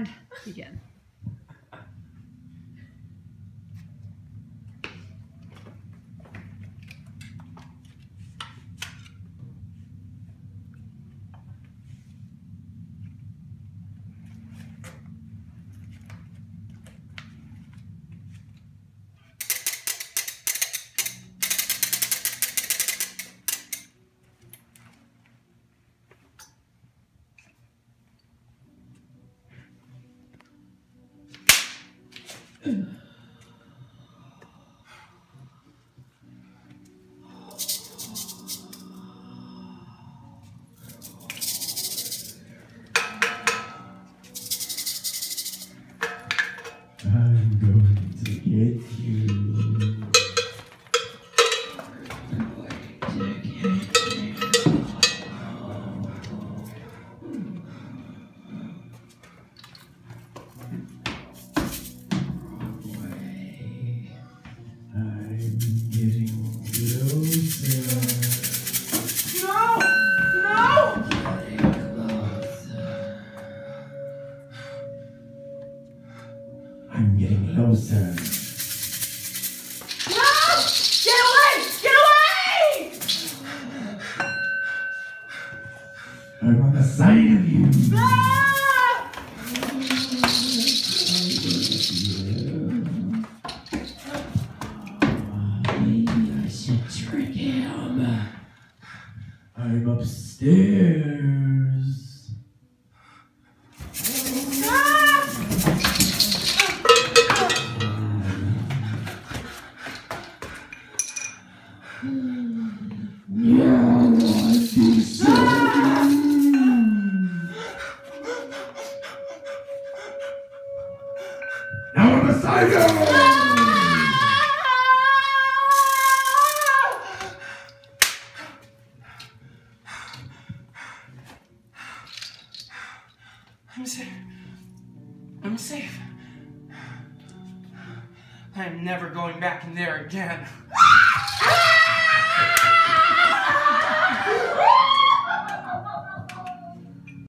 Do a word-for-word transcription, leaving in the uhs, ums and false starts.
And begin. I'm going to get you. I'm getting closer. No! No! I'm getting closer. No! Get away! Get away! I'm on the side of you. Ah! Maybe I should trick him. I'm upstairs. Yeah, I think so. Now I'm beside you. I'm safe. I'm safe. I am never going back in there again.